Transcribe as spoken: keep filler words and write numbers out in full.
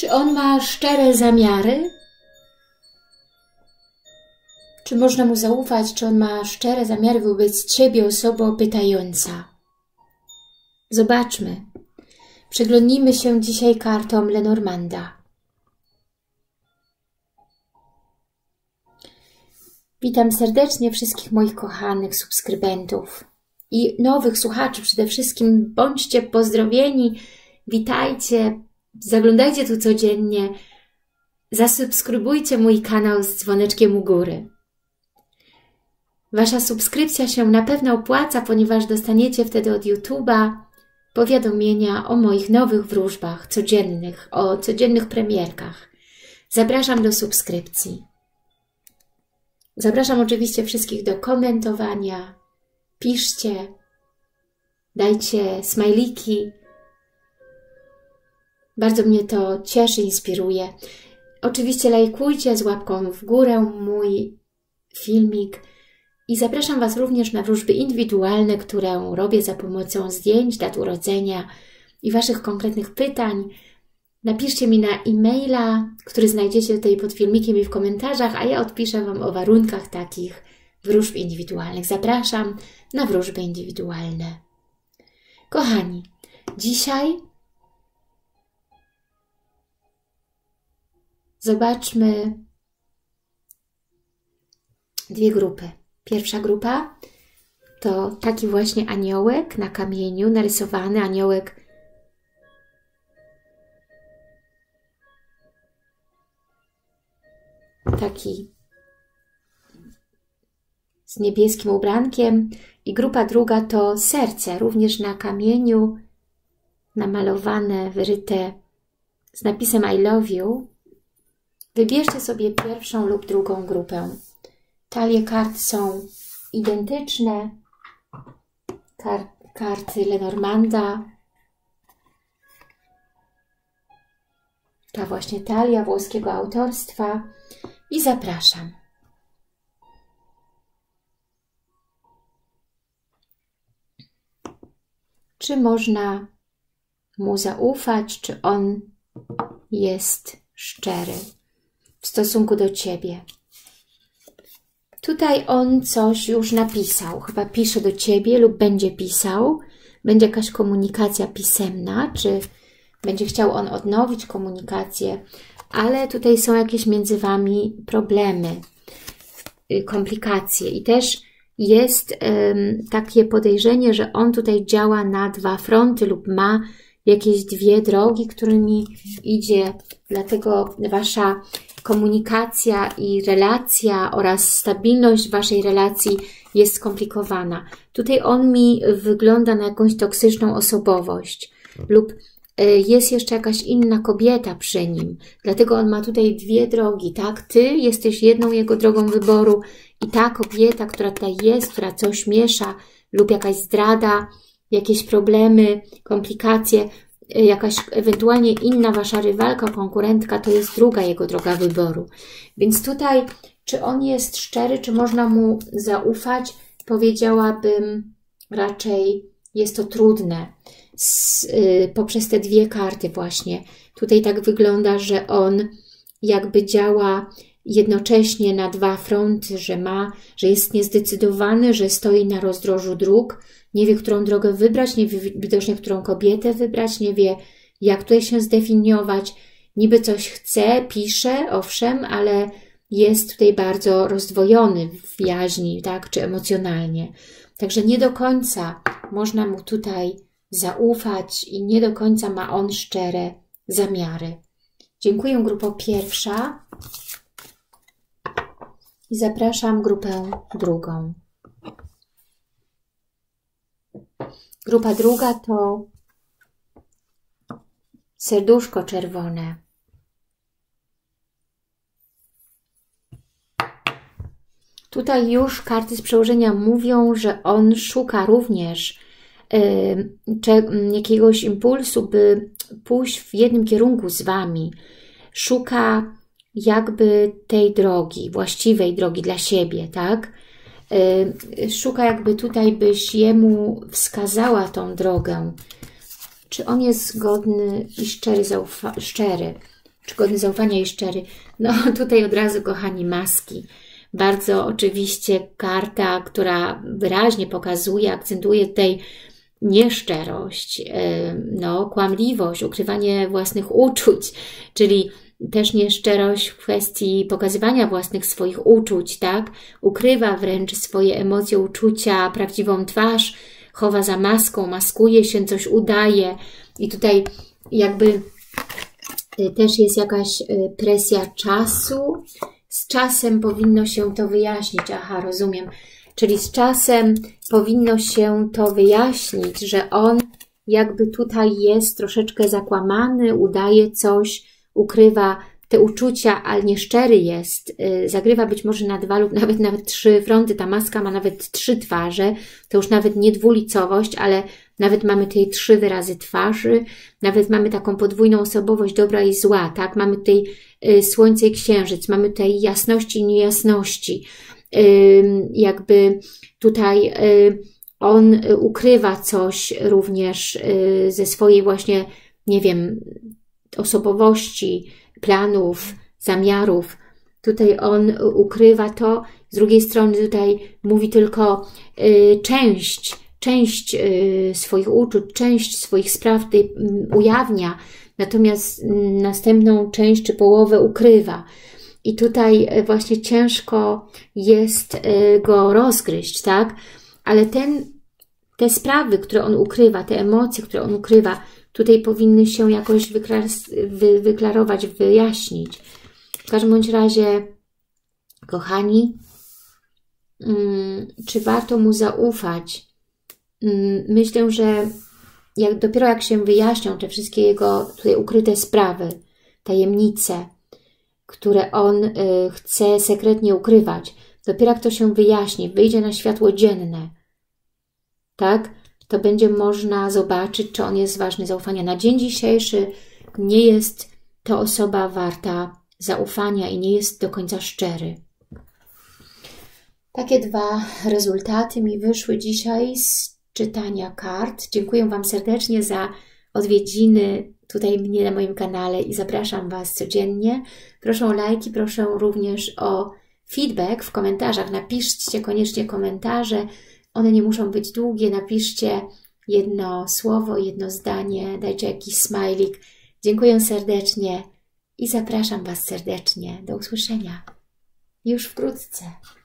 Czy on ma szczere zamiary? Czy można mu zaufać? Czy on ma szczere zamiary wobec Ciebie, osobo pytająca? Zobaczmy. Przyglądnijmy się dzisiaj kartom Lenormanda. Witam serdecznie wszystkich moich kochanych subskrybentów i nowych słuchaczy przede wszystkim. Bądźcie pozdrowieni, witajcie, zaglądajcie tu codziennie, zasubskrybujcie mój kanał z dzwoneczkiem u góry. Wasza subskrypcja się na pewno opłaca, ponieważ dostaniecie wtedy od YouTube'a powiadomienia o moich nowych wróżbach codziennych, o codziennych premierkach. Zapraszam do subskrypcji. Zapraszam oczywiście wszystkich do komentowania. Piszcie, dajcie smajliki. Bardzo mnie to cieszy, inspiruje. Oczywiście lajkujcie z łapką w górę mój filmik. I zapraszam Was również na wróżby indywidualne, które robię za pomocą zdjęć, dat urodzenia i Waszych konkretnych pytań. Napiszcie mi na e-maila, który znajdziecie tutaj pod filmikiem i w komentarzach, a ja odpiszę Wam o warunkach takich wróżb indywidualnych. Zapraszam na wróżby indywidualne. Kochani, dzisiaj zobaczmy dwie grupy. Pierwsza grupa to taki właśnie aniołek na kamieniu, narysowany aniołek taki z niebieskim ubrankiem, i grupa druga to serce, również na kamieniu, namalowane, wyryte z napisem I love you. Wybierzcie sobie pierwszą lub drugą grupę. Talie kart są identyczne. Kar karty Lenormanda. Ta właśnie talia włoskiego autorstwa. I zapraszam. Czy można mu zaufać? Czy on jest szczery w stosunku do Ciebie? Tutaj on coś już napisał. Chyba pisze do Ciebie lub będzie pisał. Będzie jakaś komunikacja pisemna, czy będzie chciał on odnowić komunikację. Ale tutaj są jakieś między Wami problemy, komplikacje. I też jest um, takie podejrzenie, że on tutaj działa na dwa fronty lub ma jakieś dwie drogi, którymi idzie. Dlatego Wasza komunikacja i relacja oraz stabilność Waszej relacji jest skomplikowana. Tutaj on mi wygląda na jakąś toksyczną osobowość lub jest jeszcze jakaś inna kobieta przy nim. Dlatego on ma tutaj dwie drogi, tak? Ty jesteś jedną jego drogą wyboru i ta kobieta, która tutaj jest, która coś miesza lub jakaś zdrada, jakieś problemy, komplikacje, jakaś ewentualnie inna Wasza rywalka, konkurentka, to jest druga jego droga wyboru. Więc tutaj, czy on jest szczery, czy można mu zaufać? Powiedziałabym raczej jest to trudne. Z, y, poprzez te dwie karty właśnie. Tutaj tak wygląda, że on jakby działa jednocześnie na dwa fronty, że ma, że jest niezdecydowany, że stoi na rozdrożu dróg, nie wie, którą drogę wybrać, nie wie widocznie, którą kobietę wybrać, nie wie, jak tutaj się zdefiniować. Niby coś chce, pisze, owszem, ale jest tutaj bardzo rozdwojony w jaźni, tak, czy emocjonalnie. Także nie do końca można mu tutaj zaufać i nie do końca ma on szczere zamiary. Dziękuję, grupo pierwsza. I zapraszam grupę drugą. Grupa druga to serduszko czerwone. Tutaj już karty z przełożenia mówią, że on szuka również jakiegoś impulsu, by pójść w jednym kierunku z Wami. Szuka jakby tej drogi, właściwej drogi dla siebie, tak? Szuka jakby tutaj, byś jemu wskazała tą drogę. Czy on jest godny i szczery, zaufa szczery? czy godny zaufania i szczery. No tutaj od razu, kochani, maski. Bardzo oczywiście karta, która wyraźnie pokazuje, akcentuje tutaj nieszczerość, no, kłamliwość, ukrywanie własnych uczuć, czyli też nieszczerość w kwestii pokazywania własnych swoich uczuć, tak? Ukrywa wręcz swoje emocje, uczucia, prawdziwą twarz, chowa za maską, maskuje się, coś udaje i tutaj jakby też jest jakaś presja czasu. Z czasem powinno się to wyjaśnić. Aha, rozumiem. Czyli z czasem powinno się to wyjaśnić, że on jakby tutaj jest troszeczkę zakłamany, udaje coś, ukrywa te uczucia, ale nieszczery jest. Zagrywa być może na dwa lub nawet nawet trzy fronty. Ta maska ma nawet trzy twarze. To już nawet nie dwulicowość, ale nawet mamy tutaj trzy wyrazy twarzy. Nawet mamy taką podwójną osobowość dobra i zła, tak? Mamy tutaj słońce i księżyc. Mamy tutaj jasności i niejasności. Jakby tutaj on ukrywa coś również ze swojej właśnie, nie wiem, osobowości, planów, zamiarów. Tutaj on ukrywa to, z drugiej strony tutaj mówi tylko część, część swoich uczuć, część swoich spraw tutaj ujawnia, natomiast następną część czy połowę ukrywa. I tutaj właśnie ciężko jest go rozgryźć, tak? Ale ten, te sprawy, które on ukrywa, te emocje, które on ukrywa, tutaj powinny się jakoś wyklar, wy, wyklarować, wyjaśnić. W każdym bądź razie, kochani, hmm, czy warto mu zaufać? Hmm, myślę, że jak, dopiero jak się wyjaśnią te wszystkie jego tutaj ukryte sprawy, tajemnice, które on y, chce sekretnie ukrywać, dopiero jak to się wyjaśni, wyjdzie na światło dzienne, tak? To będzie można zobaczyć, czy on jest ważny zaufania. Na dzień dzisiejszy nie jest to osoba warta zaufania i nie jest do końca szczery. Takie dwa rezultaty mi wyszły dzisiaj z czytania kart. Dziękuję Wam serdecznie za odwiedziny tutaj mnie na moim kanale i zapraszam Was codziennie. Proszę o lajki, proszę również o feedback w komentarzach. Napiszcie koniecznie komentarze. One nie muszą być długie. Napiszcie jedno słowo, jedno zdanie. Dajcie jakiś smajlik. Dziękuję serdecznie i zapraszam Was serdecznie. Do usłyszenia już wkrótce.